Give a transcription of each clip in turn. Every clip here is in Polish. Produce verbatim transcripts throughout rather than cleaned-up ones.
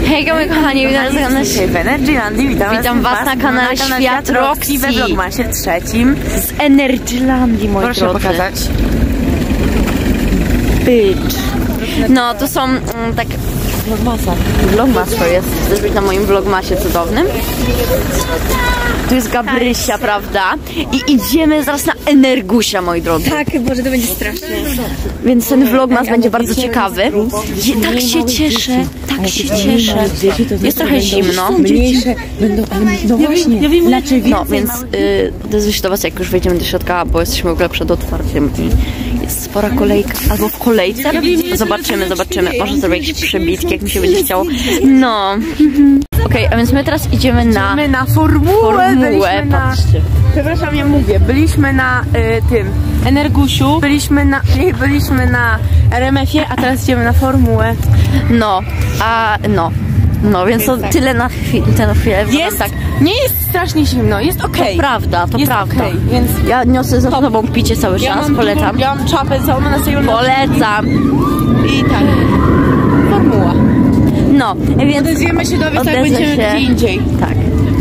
Hejka moi kochani, witam was na kanale w Energylandii. Witam, witam was, was na kanale na Świat Roxy we vlogmasie trzecim z Energylandii, moi Proszę drodzy. pokazać. Bitch. No to są mm, tak... Vlogmasa. Vlogmas to jest. Chcesz być na moim vlogmasie cudownym? Tu jest Gabrysia, tak, prawda? I idziemy zaraz na Energusia, moi drodzy. Tak, Boże, to będzie straszne. Więc ten vlogmas będzie bardzo ciekawy. Je, tak się cieszę, tak się cieszę. Jest trochę zimno. Mniejsze będą, ale no właśnie, no więc y, odezwę się do was, jak już wejdziemy do środka, bo jesteśmy w ogóle przed otwarciem i jest spora kolejka, albo w kolejce. Zobaczymy, zobaczymy. Może zrobię jakieś przebitki, jak mi się będzie chciało. No. Okej, okay, a więc my teraz idziemy na... Idziemy na formułę. Formułę, na... patrzcie. Przepraszam, ja mówię. Byliśmy na y, tym Energusiu, byliśmy na, nie, byliśmy na R M F ie, a teraz idziemy na formułę. No, a no. No, więc to tak. tyle na chwilę. Ten chwilę jest tak. Nie jest strasznie zimno, jest okej. Okay. To prawda, to jest prawda. Okay, więc ja niosę za sobą picie cały ja czas, mam polecam. Dużą, ja mam czapę całą na sobie. Polecam. I tak. Formuła. No, więc odezwiemy się do was, jak będziemy się. gdzie indziej. Tak.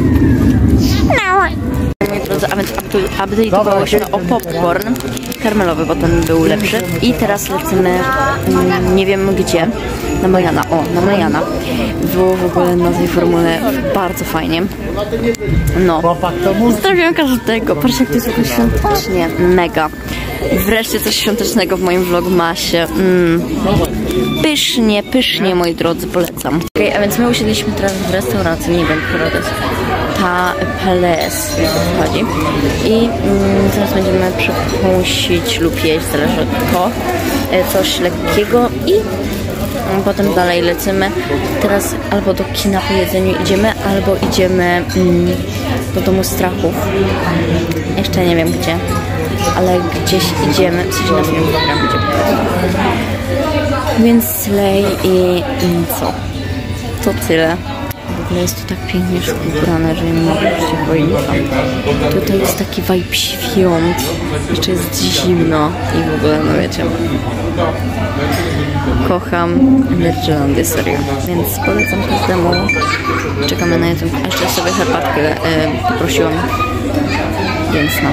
Moi drodzy, a więc update'owałyśmy o popcorn karmelowy, bo ten był lepszy. I teraz lecimy, mm, nie wiem gdzie, na Majana. O, na Majana. Było w ogóle na tej formule bardzo fajnie. No, zostawiam każdego. Patrzcie, jak to jest w ogóle świątecznie. Mega. Wreszcie coś świątecznego w moim vlogmasie. Mm. Pysznie, pysznie, moi drodzy, polecam. Okej, okay, a więc my usiedliśmy teraz w restauracji, nie wiem, która to jest ta Palace, jak to chodzi. I mm, teraz będziemy przekąsić lub jeść, zależy od to, coś lekkiego i mm, potem dalej lecimy. Teraz albo do kina po jedzeniu idziemy, albo idziemy mm, do domu strachów. Jeszcze nie wiem gdzie, ale gdzieś idziemy, w sensie na film program będzie. Więc slay i, i co? To tyle. W ogóle jest tu tak pięknie wszystko ubrane, że nie mogę już się choinka. Tutaj jest taki vibe świąt. Jeszcze jest zimno i w ogóle, no wiecie. Kocham Energylandię, serio. Więc polecam każdemu. Czekamy na YouTube. A jeszcze sobie herbatkę e, poprosiłam. Więc no.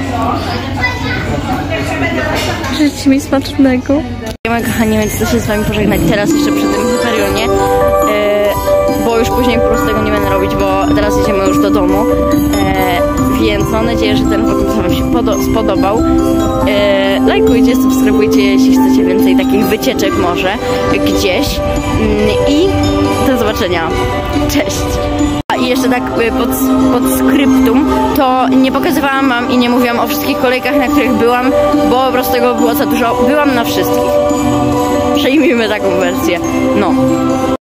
Życzcie mi smacznego. Moi kochani, więc chcę się z wami pożegnać teraz jeszcze przy tym Hyperionie, yy, bo już później po prostu tego nie będę robić, bo teraz jedziemy już do domu, yy, więc mam nadzieję, że ten vlog wam się spodobał. Yy, lajkujcie, subskrybujcie, jeśli chcecie więcej takich wycieczek może gdzieś yy, i do zobaczenia. Cześć! I jeszcze tak pod, pod skryptum, to nie pokazywałam wam i nie mówiłam o wszystkich kolejkach, na których byłam, bo po prostu tego było za dużo. Byłam na wszystkich. Przejmijmy taką wersję. No.